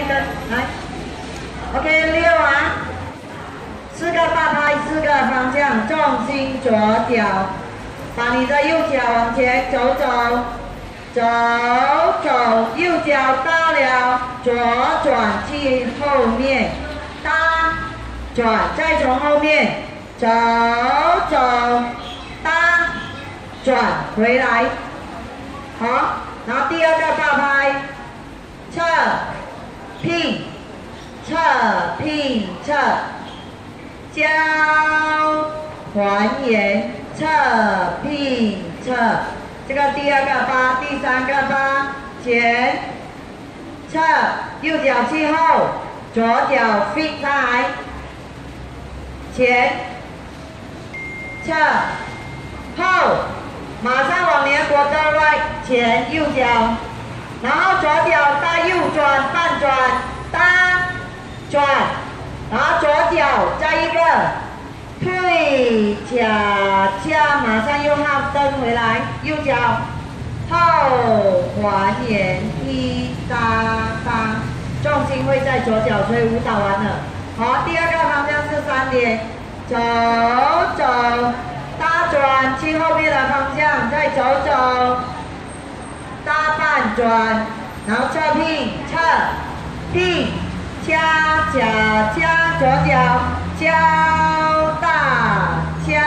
一根，来。OK， 6啊，4个大拍，4个方向，重心左脚，把你的右脚往前走走，走走，右脚搭了，左转去后面，搭转，再从后面走走，搭转回来，好，然后第2个大拍，侧拼。 侧拼侧，交还原侧拼侧，这个第2个八，第3个八，前侧，右脚去后，左脚 fit 上来，前侧后，马上往你的国家 right 前右脚，然后左脚搭右转半转搭。 转，然后左脚再一个退恰，马上用号蹬回来，右脚后还原踢搭搭，重心会在左脚，所以舞蹈完了。好，第2个方向是3点，走走，搭转去后面的方向，再走走，搭半转，然后侧拼侧拼。 加左脚交大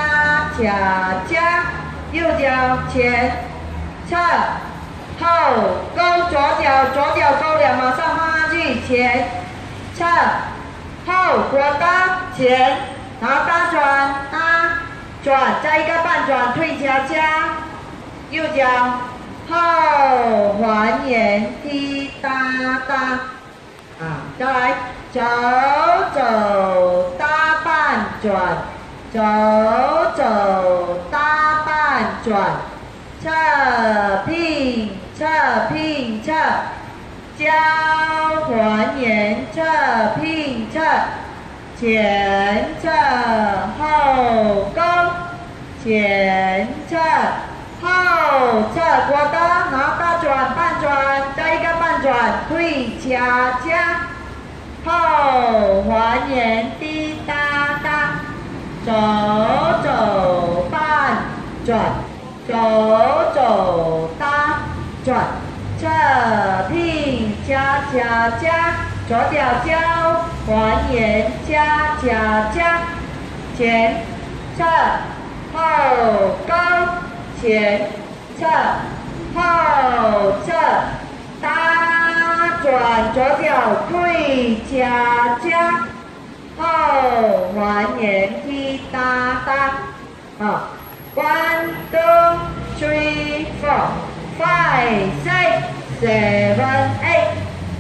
加，右脚前侧后勾左脚勾了，马上放上去前侧后果搭前，然后搭转搭转，再一个半转退加，右脚后还原踢搭。 啊，再来，走走搭半转，走走搭半转，侧拼侧，交还原侧拼侧，前侧后勾，前侧后侧过的，然后大转半转，再一个半转退加，后还原滴答答，走走半转，走走搭转，侧拼加，左脚交还原加，前侧后勾。 前侧后侧搭转，左脚退加，后还原踢搭搭。啊 ，1 2 3 4 5 6 7 8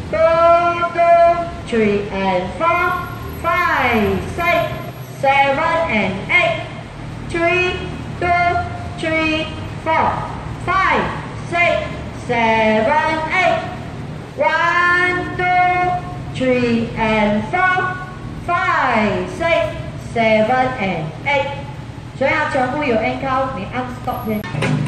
2 3 and 4 5 6 7 and 8 3 2 3, 4, 5, 6, 7, 8. 1, 2, 3, and 4, 5, 6, 7, and 8. 所以它全部有 end count， 你按 stop 先。